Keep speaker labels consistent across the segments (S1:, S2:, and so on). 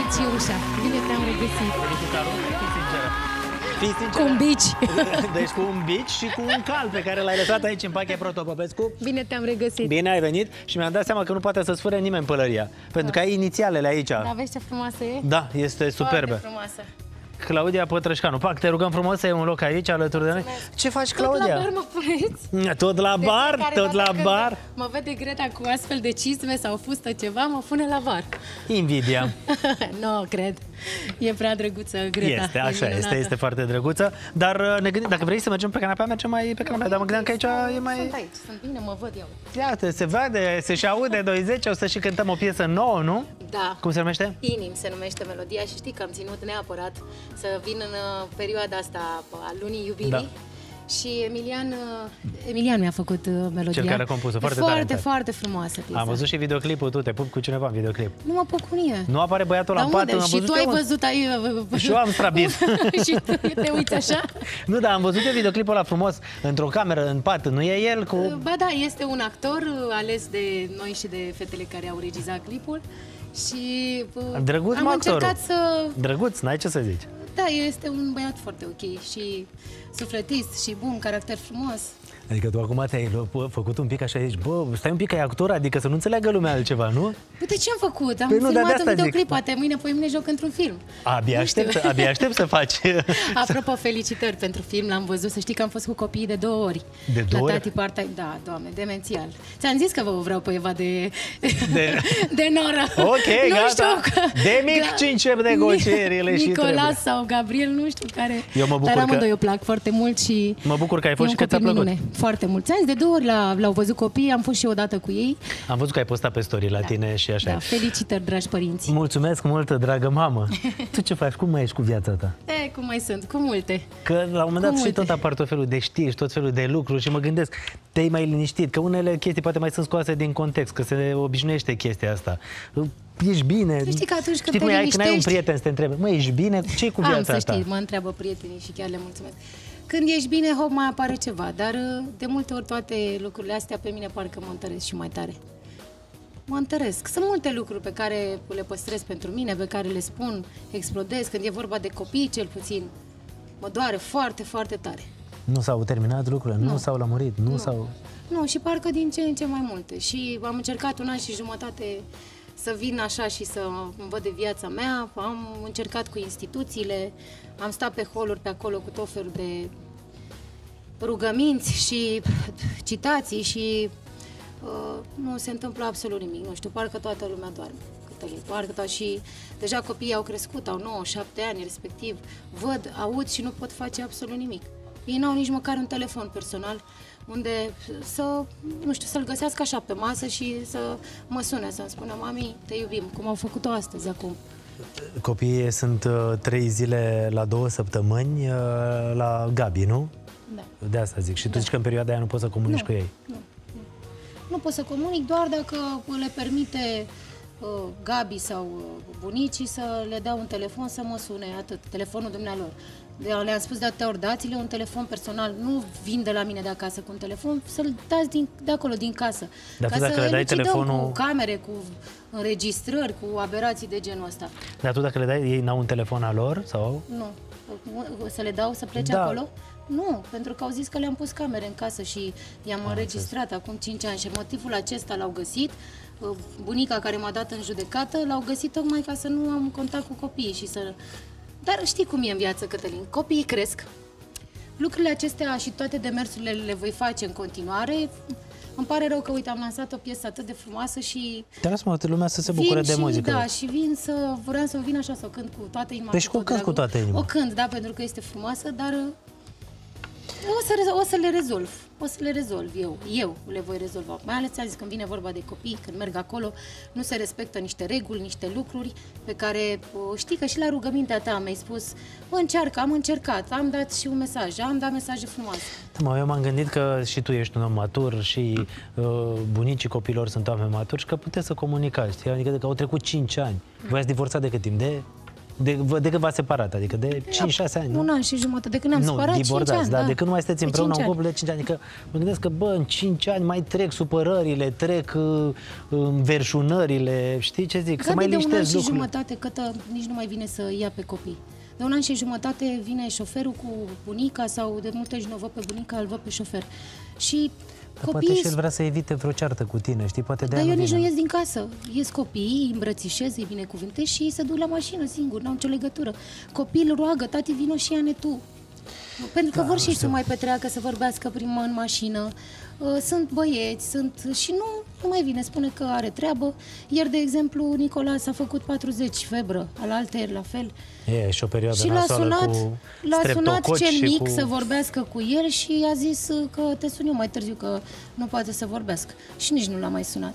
S1: și ușa. Bine te-am regăsit.
S2: Fii sinceră.
S1: Cu un bici.
S2: Deci cu un bici și cu un cal pe care l-ai lăsat aici în Pachea Protopopescu.
S1: Bine te-am regăsit.
S2: Bine ai venit și mi-am dat seama că nu poate să-ți fure nimeni pălăria. Pentru că ai inițialele aici.
S1: Dar vezi ce frumoasă e?
S2: Da, este superbă.
S1: Foarte frumoasă.
S2: Claudia Pătrășcanu. Pac, te rugăm frumos să iei un loc aici alături de noi. Ce faci, Claudia?
S1: Tot la bar mă puneți?
S2: Tot la bar? Tot la bar?
S1: Mă vede Greta cu astfel de cizme sau fustă ceva, mă pune la bar.
S2: Invidia.
S1: Nu, cred. E prea drăguță, Greta.
S2: Este, așa este, este foarte drăguță. Dar ne gândim, dacă vrei să mergem pe canapea, mergem mai pe canapea. Dar mă gândeam că aici e mai...
S1: Sunt aici, sunt bine, mă văd eu.
S2: Iată, se vede, se și aude 20, o să și cântăm o piesă nouă, nu?
S1: Da.
S2: Cum se numește?
S1: Inim se numește melodia și știi că am ținut neapărat să vin în perioada asta a lunii iubirii.
S2: Da.
S1: Și Emilian mi-a făcut melodia.
S2: Cel care a compus-o, foarte
S1: foarte,
S2: talentat.
S1: foarte frumoasă piesa.
S2: Am văzut și videoclipul, tu te pupi cu cineva în videoclip.
S1: Nu mă pup cu nimeni.
S2: Nu apare băiatul la
S1: Dar
S2: pat,
S1: unde?
S2: am
S1: Și
S2: văzut
S1: tu ai
S2: eu
S1: văzut,
S2: Și eu am strabit.
S1: Și tu te uiți așa?
S2: Nu, dar am văzut eu videoclipul ăla frumos, într-o cameră, în pat, nu e el cu...
S1: Ba da, este un actor ales de noi și de fetele care au regizat clipul. Și
S2: Drăguț,
S1: am încercat să...
S2: Drăguț, n-ai ce să zici.
S1: Da, este un băiat foarte ok și sufletist și bun, caracter frumos.
S2: Adică tu acum te-ai făcut un pic așa, zici, bă, stai un pic, că e actor, adică să nu înțeleagă lumea altceva, nu?
S1: Uite ce am făcut, am
S2: Păi nu, dar de
S1: filmat
S2: asta
S1: un videoclip,
S2: zic.
S1: poate mâine, mâine joc într-un film.
S2: Abia aștept să faci.
S1: Apropo, felicitări pentru film, l-am văzut, să știi că am fost cu copiii de 2 ori.
S2: De 2 ori?
S1: La tati parta, da, Doamne, demențial. Ți-am zis că vă vreau pe Eva de noră.
S2: Ok,
S1: nu
S2: gata.
S1: Știu că...
S2: De mic încep negocierile și trebuie.
S1: Nicolas sau Gabriel, nu știu care.
S2: Eu mă bucur
S1: dar amândoi
S2: că...
S1: îi plac foarte mult și...
S2: Mă bucur că ai fost și că ți-a plăcut.
S1: Minune. Foarte mult. Ți-am zis, de 2 ori l-au văzut copiii, am fost și odată cu ei.
S2: Am văzut că ai postat pe story la tine și așa.
S1: Da, felicitări, dragi părinți.
S2: Mulțumesc mult, dragă mamă. Tu ce faci? Cum mai ești cu viața ta?
S1: Cum mai sunt? Cu multe.
S2: Că la un moment dat și tot apar tot felul de știri, tot felul de lucruri și mă gândesc, te-ai mai liniștit, că unele chestii poate mai sunt scoase din context, că se obișnuiește chestia asta. Ești bine?
S1: Știi că atunci când
S2: știi
S1: te
S2: când ai
S1: liniștești...
S2: un prieten să te întrebe, măi, ești bine? Ce-i cu viața
S1: asta?
S2: asta?
S1: Mă întreabă prietenii și chiar le mulțumesc. Când ești bine, hop, mai apare ceva, dar de multe ori toate lucrurile astea pe mine parcă mă întăresc și mai tare. Mă întăresc. Sunt multe lucruri pe care le păstrez pentru mine, pe care le spun, explodez. Când e vorba de copii, cel puțin, mă doare foarte, foarte tare.
S2: Nu s-au terminat lucrurile? Nu s-au lămurit? Nu s-au...
S1: Nu, și parcă din ce în ce mai multe. Și am încercat 1 an și jumătate să vin așa și să îmi văd de viața mea. Am încercat cu instituțiile, am stat pe holuri pe acolo cu tot felul de rugăminți și citații și nu se întâmplă absolut nimic. Nu știu, parcă toată lumea doarme. Parcă și deja copiii au crescut, au 9-7 ani respectiv. Văd, aud și nu pot face absolut nimic. Ei n-au nici măcar un telefon personal unde să, nu știu, să-l găsească așa pe masă și să mă sune, să-mi spună, mami, te iubim, cum au făcut-o astăzi, acum. Copiii
S2: sunt 3 zile la 2 săptămâni la Gabi, nu?
S1: Da.
S2: De asta zic. Și tu zici că în perioada aia nu poți să comunici cu ei?
S1: Nu pot să comunic, doar dacă le permite Gabi sau bunicii să le dea un telefon să mă sune, atât, telefonul dumnealor. Le-am spus de atâtea ori, dați-le un telefon personal, nu vin de la mine de acasă cu un telefon, să-l dați de acolo, din casă.
S2: Dar
S1: ca
S2: tu dacă
S1: să
S2: le dai telefonul...
S1: cu camere, cu înregistrări, cu aberații de genul ăsta.
S2: Dar tu dacă le dai, ei n-au un telefon al lor? Sau?
S1: Nu. Să le dau să plece acolo? Nu, pentru că au zis că le-am pus camere în casă și i-am înregistrat acum 5 ani și motivul acesta l-au găsit. Bunica care m-a dat în judecată l-au găsit tocmai ca să nu am contact cu copiii și să... Dar știi cum e în viață, Cătălin, copiii cresc, lucrurile acestea și toate demersurile le voi face în continuare. Îmi pare rău că, uite, am lansat o piesă atât de frumoasă și...
S2: Te lasă lumea să se bucure de muzică.
S1: Da, și vreau să vin așa, să o cânt cu toată inima.
S2: Păi și o cânt cu toată inima.
S1: O cânt, da, pentru că este frumoasă, dar o să le rezolv. O să le rezolv eu le voi rezolva. Mai ales ți-am zis, când vine vorba de copii, când merg acolo, nu se respectă niște reguli, niște lucruri pe care, știi că și la rugămintea ta mi-ai spus, încearcă, am încercat, am dat și un mesaj, am dat mesaje frumoase.
S2: Da, eu m-am gândit că și tu ești un om matur și bunicii copilor sunt oameni maturi și că puteți să comunicați. Adică că au trecut 5 ani. Voi ați divorțat de cât timp? De De cât v-a separat? Adică de 5-6 ani, nu?
S1: Un an și jumătate, de când ne-am separat, 5 ani.
S2: Da, de când nu mai sunteți împreună un cuplu de 5 ani. Adică mă gândesc că, bă, în 5 ani mai trec supărările, trec înverșunările, știi ce zic? Să mai liștezi lucrurile.
S1: De un an și jumătate, Cătă, nici nu mai vine să ia pe copii. De un an și jumătate vine șoferul cu bunica sau de multe ori nu văd pe bunica, îl văd pe șofer. Și copiii...
S2: Poate și el vrea să evite vreo ceartă cu tine, știi? Poate de
S1: dar eu nici nu ies din casă. Ies copiii, îi îmbrățișez, îi binecuvântez și ei se duc la mașină singur, n-au nicio legătură. Copiii îl roagă, tati, vino și ia-ne tu. Pentru că vor și să mai petreacă, să vorbească în mașină. Sunt băieți, și nu mai vine, spune că are treabă. Iar, de exemplu, Nicola s-a făcut 40 febră, alaltăieri la fel.
S2: E și o perioadă
S1: și l-a sunat cel mic să vorbească cu el și a zis că te sun eu mai târziu, că nu poate să vorbească. Și nici nu l-a mai sunat.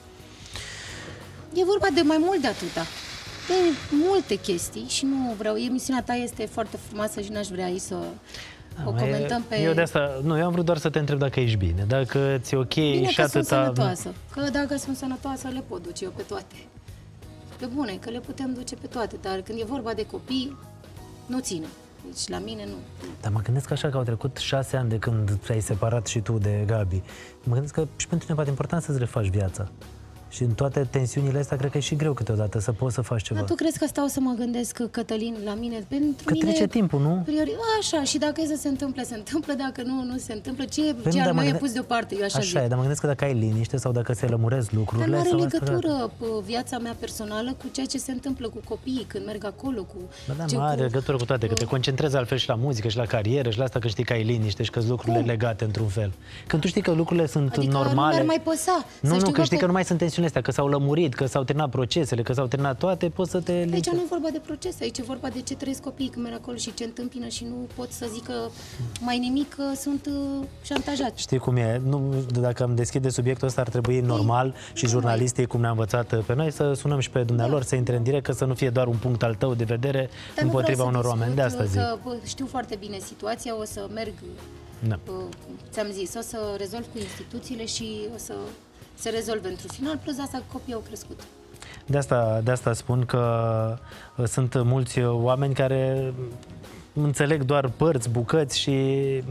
S1: E vorba de mai mult de atâta. De multe chestii și nu vreau. Emisiunea ta este foarte frumoasă și n-aș vrea aici să o comentăm pe...
S2: Eu de asta, nu, eu am vrut doar să te întreb dacă ești bine, dacă ți-e ok.
S1: Bine
S2: și
S1: că
S2: atâta...
S1: sunt sănătoasă, că dacă sunt sănătoasă le pot duce eu pe toate. Pe bune, că le putem duce pe toate, dar când e vorba de copii, nu ține. Deci la mine nu.
S2: Dar mă gândesc așa că au trecut 6 ani de când te-ai separat și tu de Gabi. Mă gândesc că și pentru tine poate important să-ți refaci viața. Și în toate tensiunile astea, cred că e și greu câteodată să poți să faci ceva.
S1: Dar tu crezi că stau să mă gândesc, Cătălin, la mine? Pentru
S2: că
S1: mine
S2: trece timpul, nu?
S1: Așa, și dacă e să se întâmple, se întâmplă, dacă nu, nu se întâmplă. Ce al meu e pus deoparte, eu așa zic.
S2: Așa e, dar mă gândesc că dacă ai liniște sau dacă se lămuresc lucrurile...
S1: Dar nu are legătură viața mea personală cu ceea ce se întâmplă cu copiii, când merg acolo, cu...
S2: Da, are legătură cu toate, că te concentrezi altfel și la muzică, și la carieră, și la asta că știi că ai liniște și că sunt lucrurile legate într-un fel. Când tu știi că lucrurile sunt normale...
S1: Adică nu mai păsa.
S2: Nu, că știi că nu mai sunt tensiunile astea, că s-au lămurit, că s-au terminat procesele, că s-au terminat toate, poți să te...
S1: Aici nu e vorba de procese, aici e vorba de ce trăiesc copiii când merg acolo și ce întâmpină și nu pot să zic că mai nimic, că sunt șantajat.
S2: Știi cum e? Nu, dacă am deschide subiectul ăsta, ar trebui normal și jurnalistii, cum ne-a învățat pe noi, să sunăm și pe dumnealor, să intre în direct, că să nu fie doar un punct al tău de vedere împotriva unor oameni. De asta zic.
S1: Știu foarte bine situația, o să merg, ți-am zis, o să rezolv cu instituțiile și o să se rezolve într-un final, plus asta că copiii au crescut.
S2: De asta spun că sunt mulți oameni care înțeleg doar părți, bucăți și...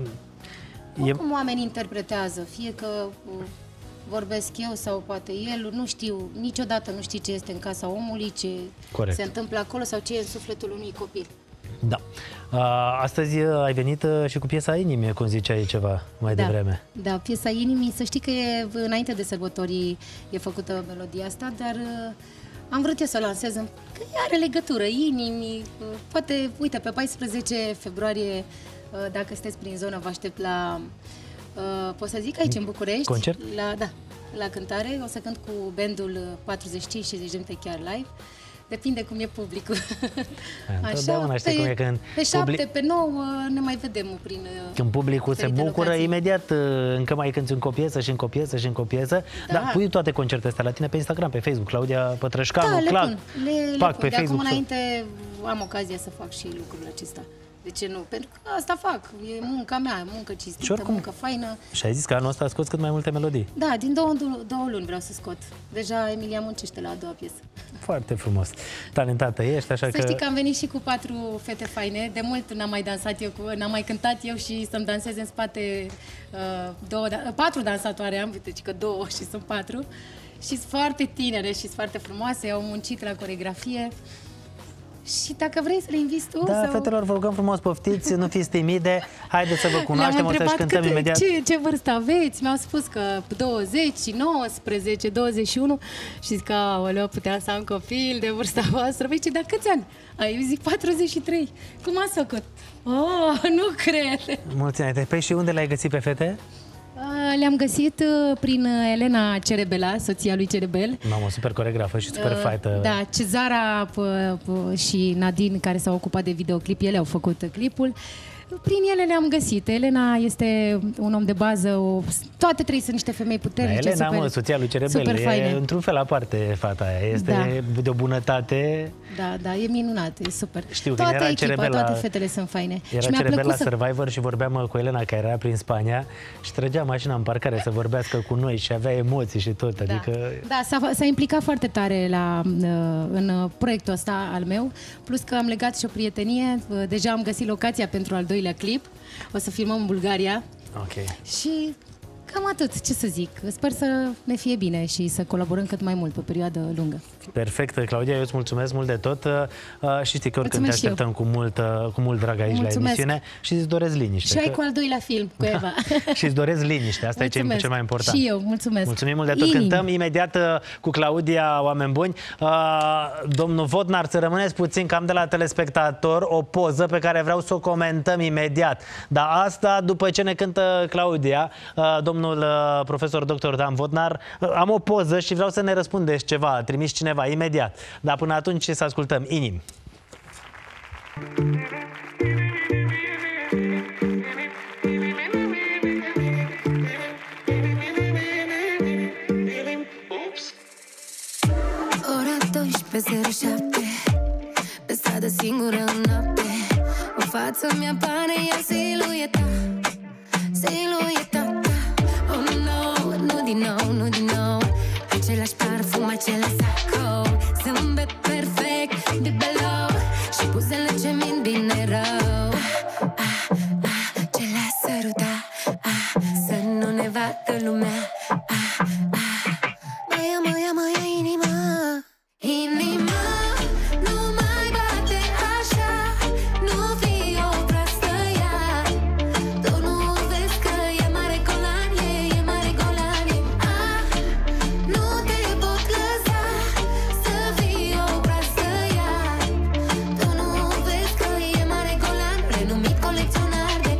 S1: Oricum oamenii interpretează, fie că vorbesc eu sau poate el, nu știu, niciodată nu știi ce este în casa omului, ce se întâmplă acolo sau ce e în sufletul unui copil.
S2: Da. Astăzi ai venit și cu piesa Inimii, cum ziceai ceva mai devreme.
S1: Da, piesa Inimii, să știi că e înainte de sărbători e făcută melodia asta, dar am vrut eu să o lansez, că are legătură, Inimii, poate, uite, pe 14 februarie, dacă sunteți prin zonă, vă aștept la, pot să zic, aici în București.
S2: Concert?
S1: La cântare, o să cânt cu bandul 45-60 de minute chiar live. Depinde cum e publicul.
S2: Așa, cum e când
S1: pe 7, pe 9 ne mai vedem prin...
S2: Când publicul se bucură, imediat încă mai cânti încă o piesă și încă o piesă și încă o piesă. Dar pui toate concertele astea la tine pe Instagram, pe Facebook, Claudia Pătrășcanu,
S1: le pun.
S2: Pe
S1: de
S2: Facebook.
S1: Acum înainte am ocazia să fac și lucrul acesta. De ce nu? Pentru că asta fac. E munca mea, muncă cinstită, muncă faină.
S2: Și ai zis că anul ăsta a scos cât mai multe melodii.
S1: Da, din două luni vreau să scot. Deja Emilia muncește la a doua piesă.
S2: Foarte frumos. Talentată ești, așa că...
S1: Să știi că am venit și cu 4 fete faine. De mult n-am mai dansat eu, n-am mai cântat eu și să-mi dansez în spate 4 dansatoare am, uite, că 2 și sunt 4. Și sunt foarte tinere și sunt foarte frumoase, au muncit la coreografie. Și dacă vrei să le inviți tu...
S2: Da, fetelor, vă rugăm frumos, poftiți, nu fiți timide, haideți să vă cunoaștem, o să-și cântăm imediat.
S1: Ce vârstă aveți? Mi-au spus că 20, 19, 21 și zic că, aoleu, puteam să am copil de vârsta voastră. Păi ce, dar câți ani? Eu zic 43. Cum ați făcut? Oh, nu cred!
S2: Mulți ani. Păi și unde l-ai găsit pe fete?
S1: Le-am găsit prin Elena Cerebela, soția lui Cerebel.
S2: Mamă, super coregrafă și super faită.
S1: Da, Cezara și Nadine, care s-au ocupat de videoclip, ele au făcut clipul. Prin ele le-am găsit. Elena este un om de bază, toate trei sunt niște femei puternice.
S2: Elena, mă, soția lui Cerebel, e într-un fel aparte fata aia. Este de o bunătate.
S1: Da, e minunat, e super.
S2: Știu,
S1: toată
S2: era
S1: echipa,
S2: Cerebel
S1: toate fetele sunt faine.
S2: Era Cerebel la Survivor și vorbeam cu Elena, care era prin Spania, și trăgea mașina în parcare să vorbească cu noi și avea emoții și tot. Adică...
S1: Da, s-a implicat foarte tare în proiectul ăsta al meu, plus că am legat și o prietenie. Deja am găsit locația pentru al doilea clip. O să filmăm în Bulgaria.
S2: Ok.
S1: Și cam atât, ce să zic. Sper să ne fie bine și să colaborăm cât mai mult pe o perioadă lungă.
S2: Perfect, Claudia, eu îți mulțumesc mult de tot și știi că oricând te așteptăm cu mult drag aici la emisiune și îți doresc liniște.
S1: Și ai cu al doilea film cu Eva.
S2: Și îți doresc liniște, asta e cel mai important.
S1: Și eu, mulțumesc.
S2: Mulțumim mult de tot. Cântăm imediat cu Claudia, oameni buni. Domnul Vodnar, să rămâneți puțin cam de la telespectator, o poză pe care vreau să o comentăm imediat. Dar asta după ce ne cântă Claudia, domnul profesor dr. Dan Vodnar, am o poză și vreau să ne răspundeți ceva, a trimis cineva imediat. Dar până atunci să ascultăm Inimi.
S3: Ora 12:07, pe stradă singură în noapte, o față mi-apare, iar silueta ta. Oh no, nu din nou, același parfum, același sacou, zâmbet perfect, bibelou și buzele ce mint bine rău. Ce le-a săruta, să nu ne vadă lumea. Mă ia inima. Inima nu mai bate așa, nu fi o proastă ea. Tu nu vezi că e mare golan, e mare golan. Nu te pot lăsa să fii o proastă ea. Tu nu vezi că e mare golan, renumit colecționar de...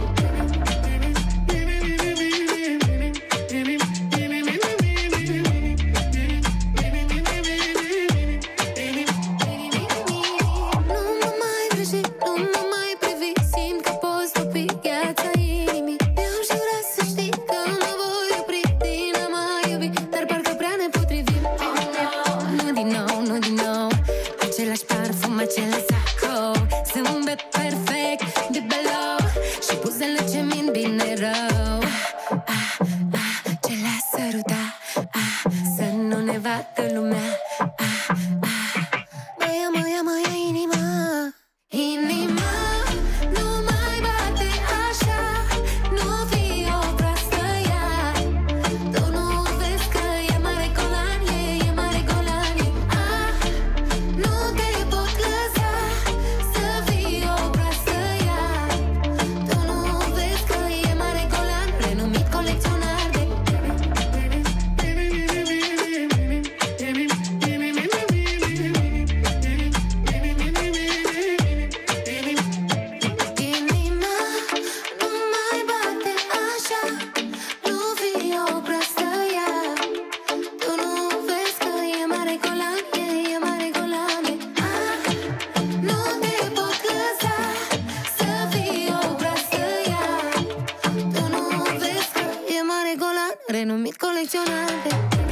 S3: Același sacou, zâmbet perfect, bibelou și buzele ce mint bine rău. Ce le-a săruta, să nu ne vadă lumea. Mă ia inima. Inima nu mai bate așa, nu fi o proastă ea. Tu nu vezi că e mare golan, e mare golan. Nu te pot lăsa să fii o proastă ea. Tu nu vezi că e mare golan, renumit colecționar de... Inima nu mai bate așa, nu fi o proastă ea. Tu nu vezi că e mare golan, e mare golan. Nu te pot lăsa să fii o proastă ea. Tu nu vezi că e mare golan, renumit colecționar de...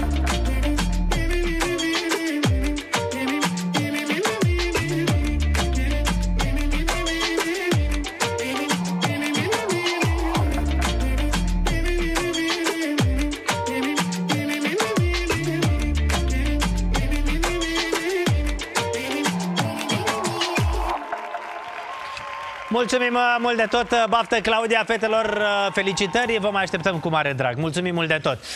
S2: Mulțumim mult de tot, baftă Claudia, fetelor, felicitări, vă mai așteptăm cu mare drag. Mulțumim mult de tot.